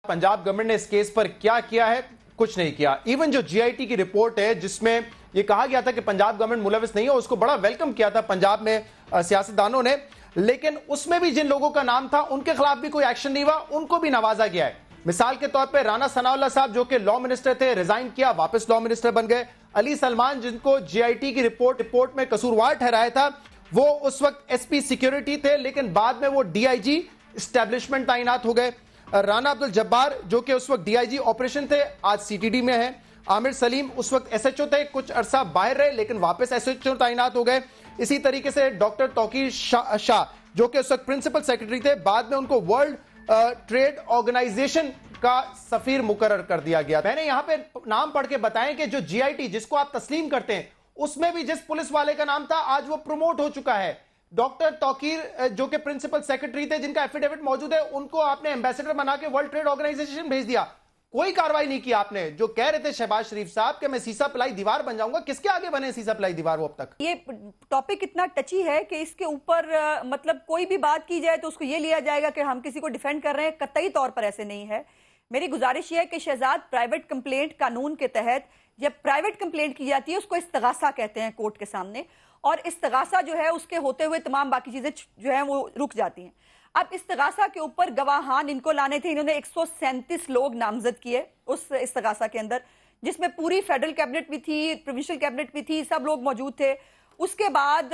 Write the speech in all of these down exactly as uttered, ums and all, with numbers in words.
Punjab government ने इस case पर क्या किया है? कुछ नहीं किया। इवन जो जी आई टी की रिपोर्ट है जिसमें यह कहा गया था कि पंजाब गवर्नमेंट मुलविस नहीं है, उसको बड़ा वेलकम किया था पंजाब में सियासतदानों ने, लेकिन उसमें भी जिन लोगों का नाम था उनके खिलाफ भी कोई एक्शन नहीं हुआ, उनको भी नवाजा गया है। मिसाल के तौर पे राना सनाउल्लाह साहब जो कि लॉ मिनिस्टर थे, रिजाइन किया, वापस लॉ मिनिस्टर बन गए। अली सलमान जिनको जी आई टी की रिपोर्ट रिपोर्ट में कसूरवार ठहराया था, वो उस वक्त एस पी सिक्योरिटी थे, लेकिन बाद में वो डी आई जी एस्टैब्लिशमेंट तैनात हो गए। राना अब्दुल जब्बार जो कि उस वक्त डी आई जी ऑपरेशन थे, आज सी टी डी में है। आमिर सलीम उस वक्त एस एच ओ थे, कुछ अरसा बाहर रहे लेकिन वापस एस एच ओ तैनात हो गए। इसी तरीके से डॉक्टर तौकीर शाह शा, जो कि उस वक्त प्रिंसिपल सेक्रेटरी थे, बाद में उनको वर्ल्ड ट्रेड ऑर्गेनाइजेशन का सफीर मुकर्रर कर दिया गया। मैंने यहां पे नाम पढ़ के बताएं कि जो जी आई टी जिसको आप तस्लीम करते हैं, उसमें भी जिस पुलिस वाले का नाम था आज वो प्रमोट हो चुका है। डॉक्टर तौकीर जो कि प्रिंसिपल सेक्रेटरी थे, जिनका एफिडेविट मौजूद है, उनको आपने एम्बेसडर बना के वर्ल्ड ट्रेड ऑर्गेनाइजेशन भेज दिया। कोई कार्रवाई नहीं की आपने। जो कह रहे थे शहबाज शरीफ साहब कि मैं सीसा पिलाई दीवार बन जाऊंगा, किसके आगे बने सीसा पिलाई दीवार वो अब तक? ये टॉपिक इतना टची है कि इसके ऊपर मतलब कोई भी बात की जाए तो उसको ये लिया जाएगा कि हम किसी को डिफेंड कर रहे हैं। कतई तौर पर ऐसे नहीं है। मेरी गुजारिश ये है कि शहजाद प्राइवेट कंप्लेंट कानून के तहत जब प्राइवेट कंप्लेंट की जाती है उसको इस्तगासा कहते हैं कोर्ट के सामने, और इस्तगासा जो है उसके होते हुए तमाम बाकी चीजें जो है वो रुक जाती हैं। अब इस्तगासा के ऊपर गवाहान इनको लाने थे, इन्होंने एक सौ सैंतीस लोग नामजद किए उस इस्तगासा के अंदर, जिसमें पूरी फेडरल कैबिनेट भी थी, प्रोविंशियल कैबिनेट भी थी, सब लोग मौजूद थे। उसके बाद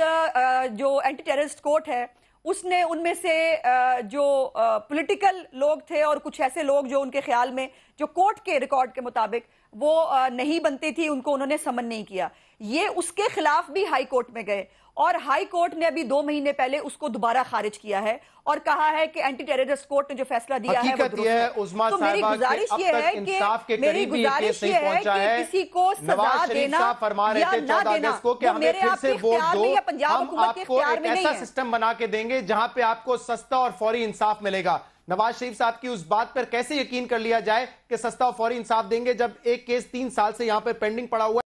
जो एंटी टेररिस्ट कोर्ट है उसने उनमें से जो पॉलिटिकल लोग थे और कुछ ऐसे लोग जो उनके ख्याल में जो कोर्ट के रिकॉर्ड के मुताबिक वो नहीं बनती थी, उनको उन्होंने समन नहीं किया। ये उसके खिलाफ भी हाई कोर्ट में गए और हाई कोर्ट ने अभी दो महीने पहले उसको दोबारा खारिज किया है और कहा है कि एंटी टेररिस्ट कोर्ट ने जो फैसला दिया है वो दुरुस्त है। तो मेरी गुजारिश ये है कि मेरी गुजारिश ये है कि किसी को सजा देना या ना देना वो मेरे आपके इख्तियार में या पंजाब हुकूमत के इख्तियार में नहीं है। ऐसा सिस्टम बना के देंगे जहां पे आपको सस्ता और फौरी इंसाफ मिलेगा। नवाज शरीफ साहब की उस बात पर कैसे यकीन कर लिया जाए कि सस्ता और फौरी इंसाफ देंगे जब एक केस तीन साल से यहां पर पेंडिंग पड़ा हुआ है।